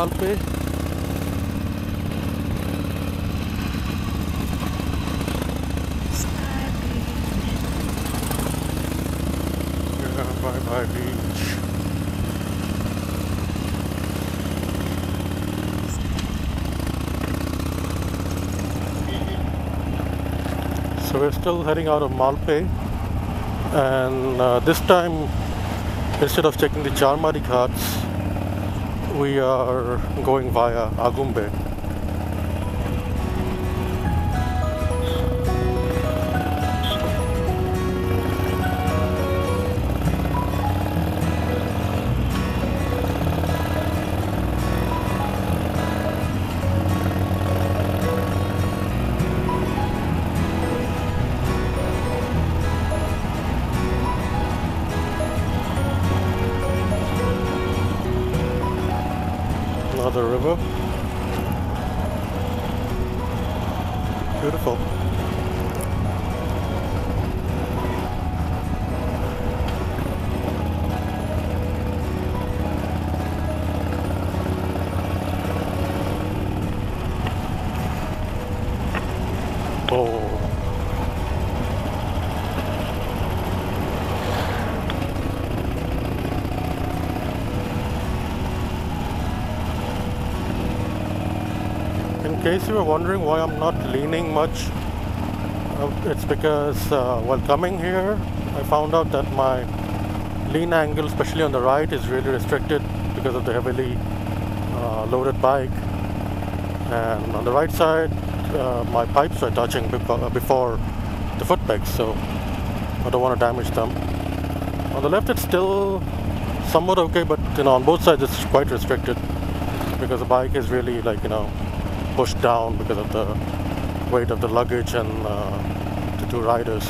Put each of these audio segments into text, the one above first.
Malpe. Yeah, bye bye beach. So we're still heading out of Malpe, and this time, instead of checking the Agumbe Ghats, we are going via Agumbe. Another river. Beautiful. Oh. In case you were wondering why I'm not leaning much, it's because while coming here, I found out that my lean angle, especially on the right, is really restricted because of the heavily loaded bike. And on the right side, my pipes are touching before the foot pegs, so I don't want to damage them. On the left, it's still somewhat okay, but on both sides, it's quite restricted because the bike is really pushed down because of the weight of the luggage and the two riders.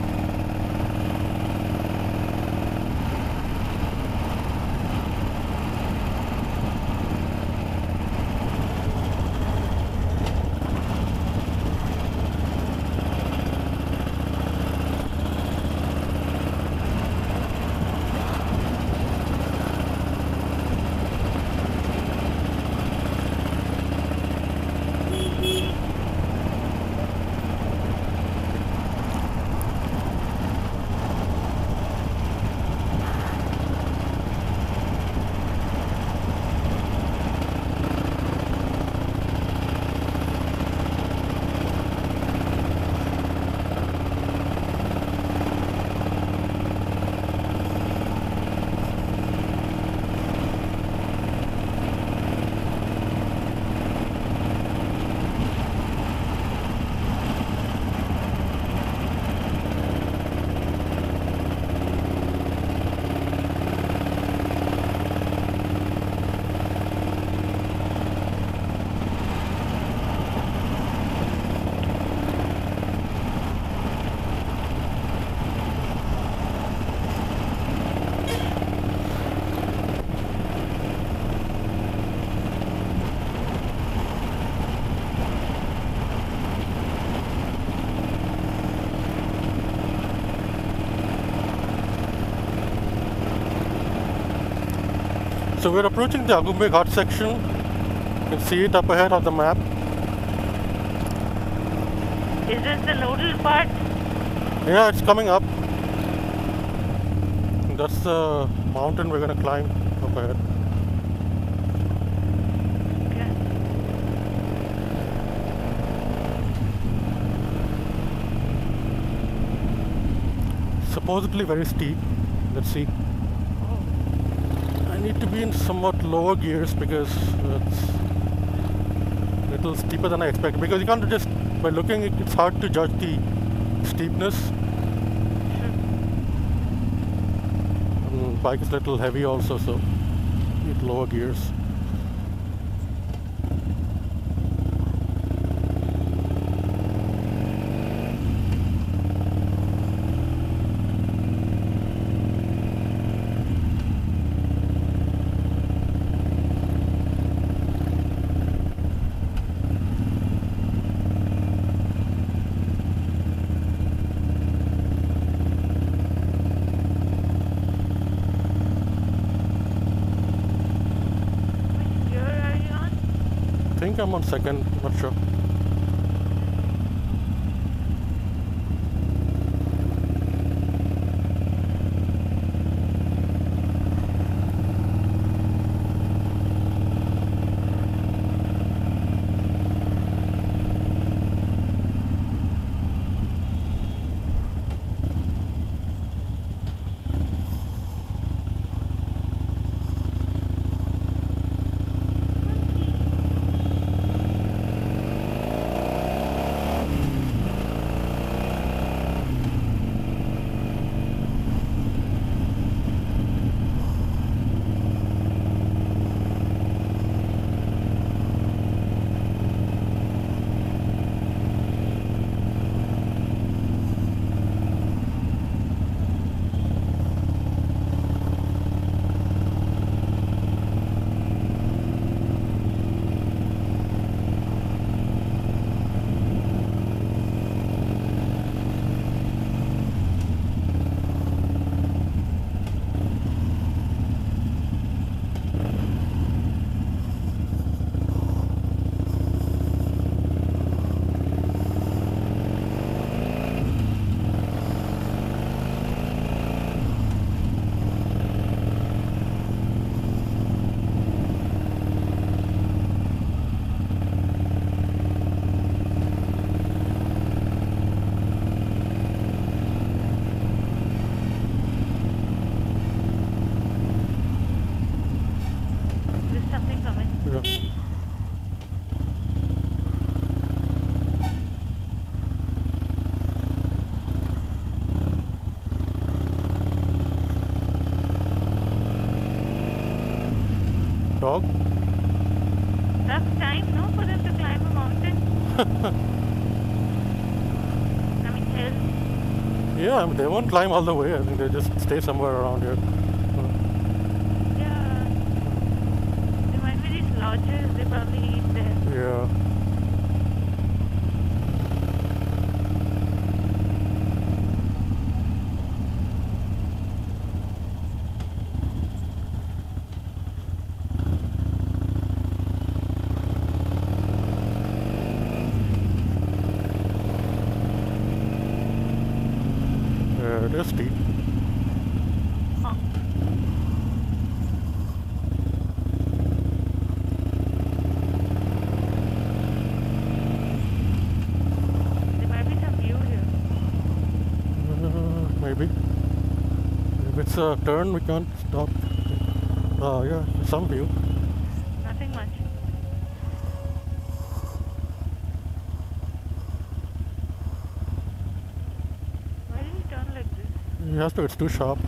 So we're approaching the Agumbe Ghats section. You can see it up ahead on the map. Is this the nodal part? Yeah, it's coming up. That's the mountain we're going to climb up ahead. Okay. Supposedly very steep. Let's see. I need to be in somewhat lower gears because it's a little steeper than I expected. Because you can't just, by looking, it's hard to judge the steepness. And bike is a little heavy also, so need lower gears. think I'm on second, not sure. Dog? Tough time, no, for them to climb a mountain? I mean, hill. Yeah, I mean, they won't climb all the way. I think they just stay somewhere around here. Yeah. There might be these lodges, they probably eat there. Yeah. It is steep. Oh. There might be some view here. Maybe. If it's a turn, we can't stop. Yeah, some view. Nothing much. Why did he turn like this? It has to, it's too sharp.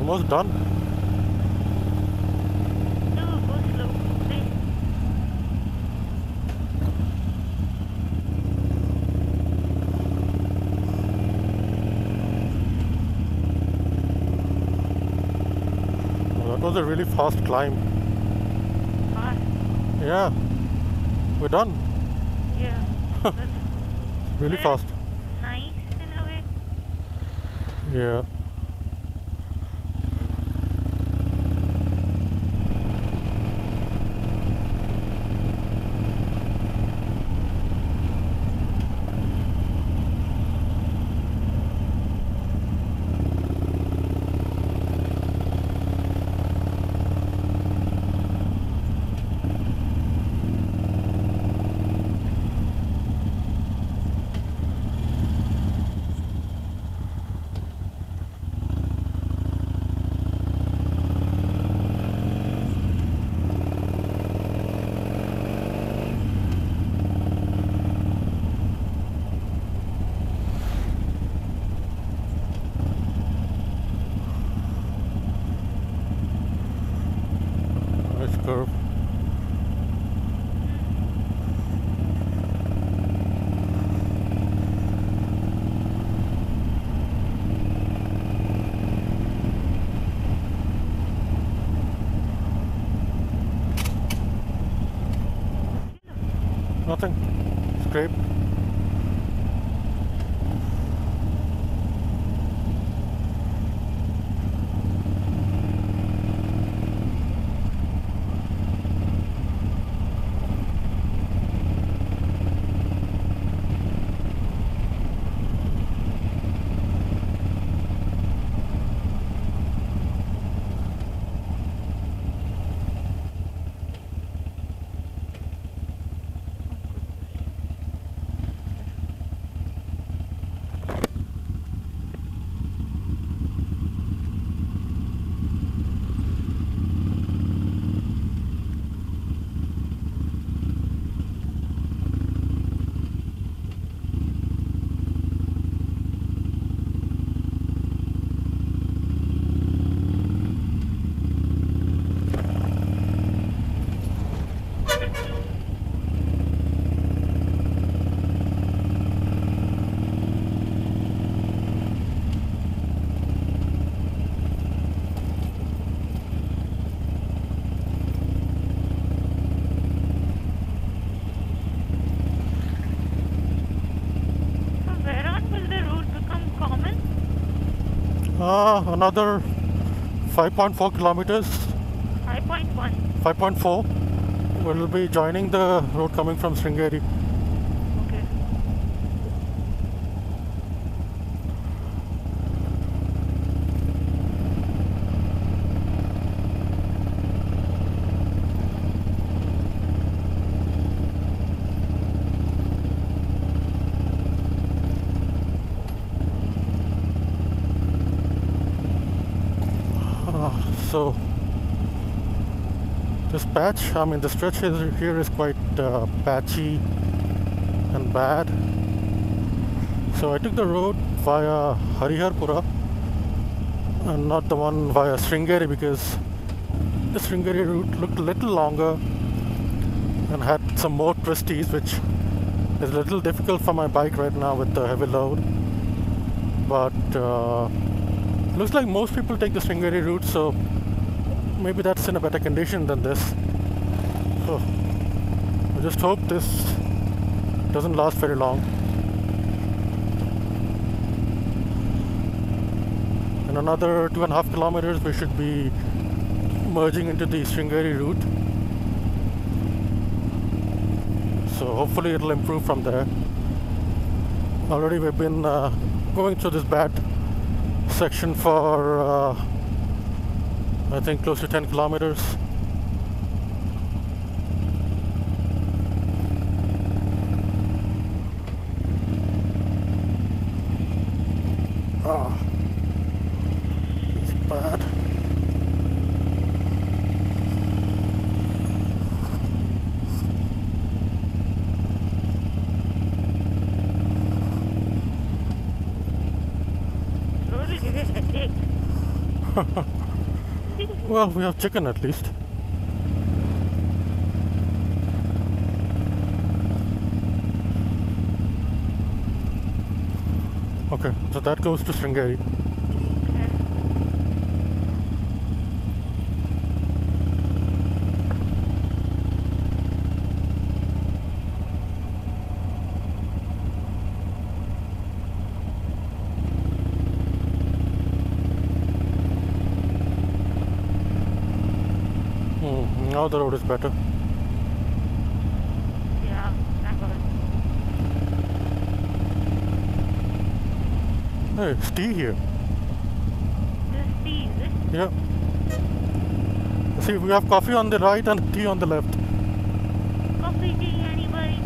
almost done. No, go slow. Please. Oh, that was a really fast climb. Fast. Yeah, we're done. Yeah. That's Really Well, fast. nice in a way. Yeah. Nice curve. Nothing. Scrape. From where on will the route become common? Another 5.4 kilometers. 5.1. 5.4. We'll be joining the road coming from Sringeri. Okay. So this patch, I mean the stretch here is quite patchy and bad. So I took the road via Harihaharapura and not the one via Sringeri because the Sringeri route looked a little longer and had some more twisties, which is a little difficult for my bike right now with the heavy load. But looks like most people take the Sringeri route, so maybe that's in a better condition than this. So I just hope this doesn't last very long. In another 2.5 kilometers we should be merging into the Sringeri route. So hopefully it'll improve from there. Already we've been going through this bad section for I think close to 10 kilometers. It's bad. Road will give you a headache. Well, we have chicken at least. Okay, so that goes to Sringeri. Now the road is better. Yeah, Bangalore. Hey, it's tea here. This is tea, is it? Yeah. See, we have coffee on the right and tea on the left. Coffee, tea, anybody?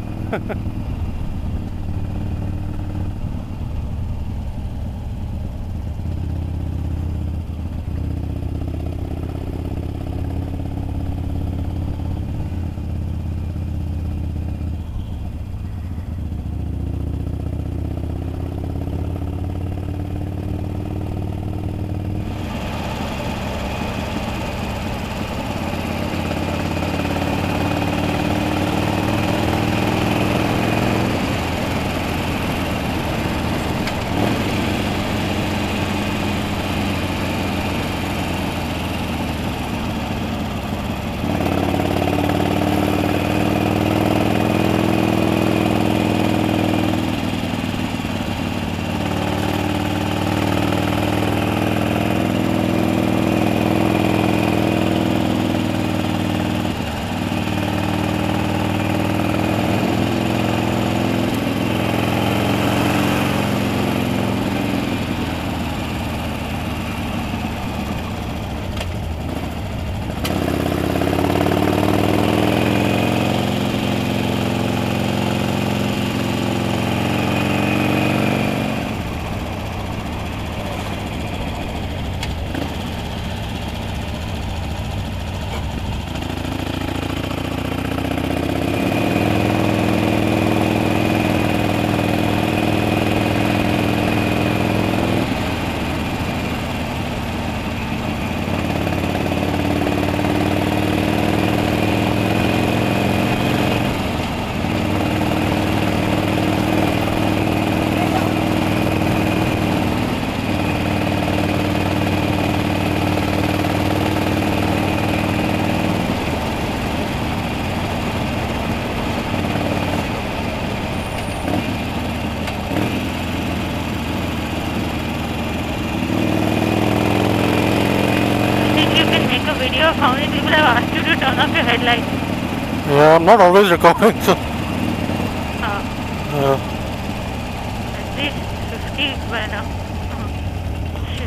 Video of how many people have asked you to turn off your headlights. Yeah, I'm not always recording, so. At least 50 by now. Shit.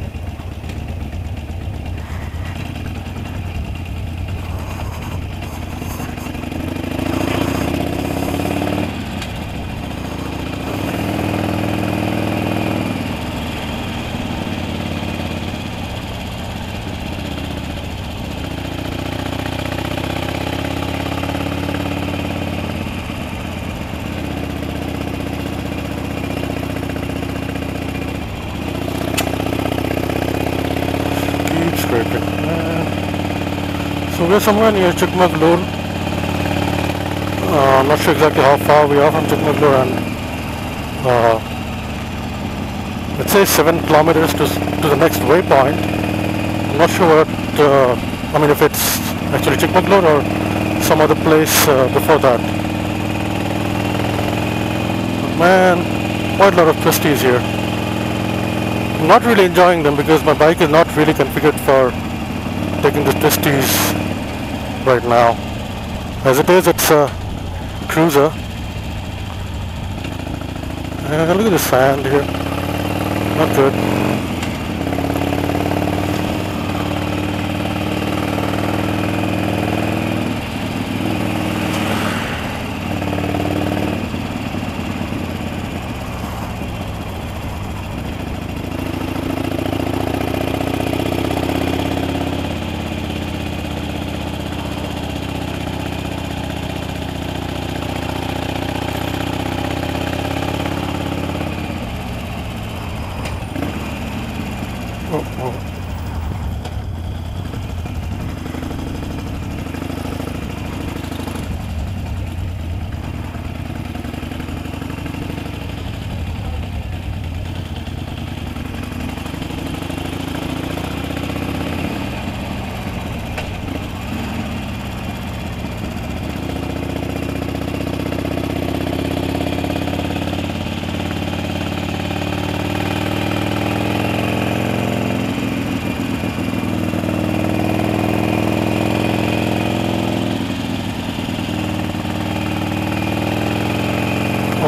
So we're somewhere near Chikmagalur. Not sure exactly how far we are from Chikmagalur, and let's say 7 kilometers to the next waypoint. I'm not sure what, I mean if it's actually Chikmagalur or some other place before that. But man, quite a lot of twisties here. I'm not really enjoying them because my bike is not really configured for taking the twisties right now. As it is, it's a cruiser. And look at the sand here. Not good.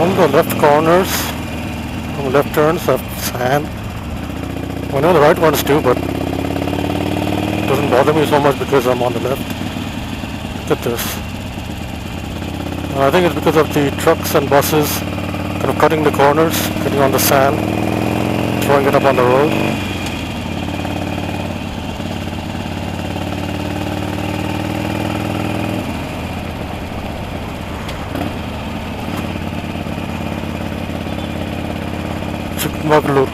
All the left corners, left turns have sand. I know the right ones too, but it doesn't bother me so much because I'm on the left. Look at this. I think it's because of the trucks and buses kind of cutting the corners, getting on the sand, throwing it up on the road. Chikmagalur.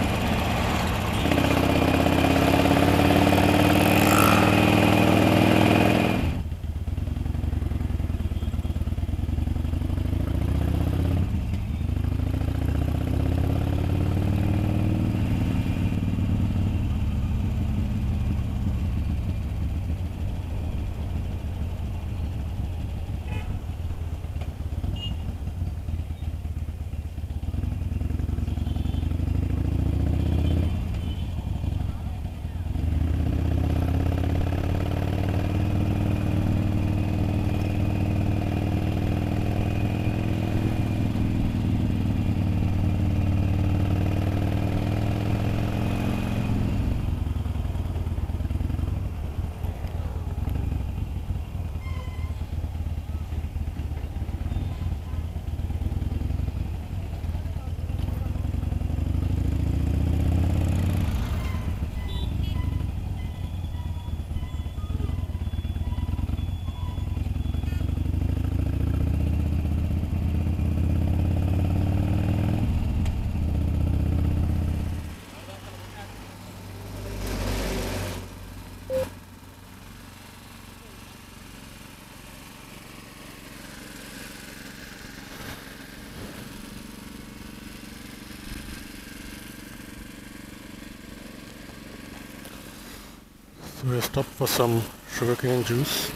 So we stopped for some sugarcane juice.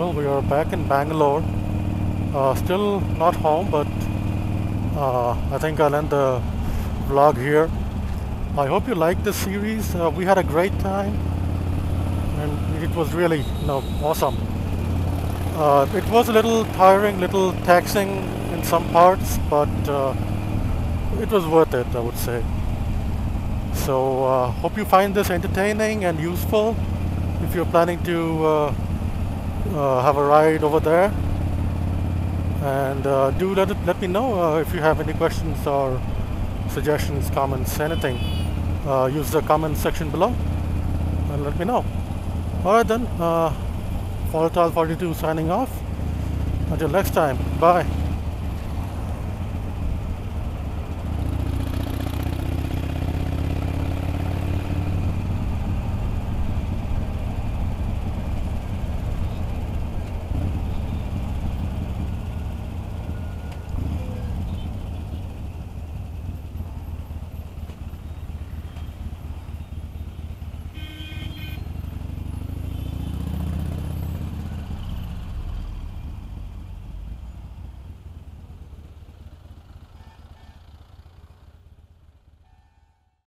Well, we are back in Bangalore. Still not home, but I think I'll end the vlog here. I hope you liked this series. We had a great time, and it was really, awesome. It was a little tiring, little taxing in some parts, but it was worth it, I would say. So hope you find this entertaining and useful if you're planning to have a ride over there. And do let me know if you have any questions or suggestions, comments, anything. Use the comment section below and let me know. Alright then, Volatile 42 signing off. Until next time, bye.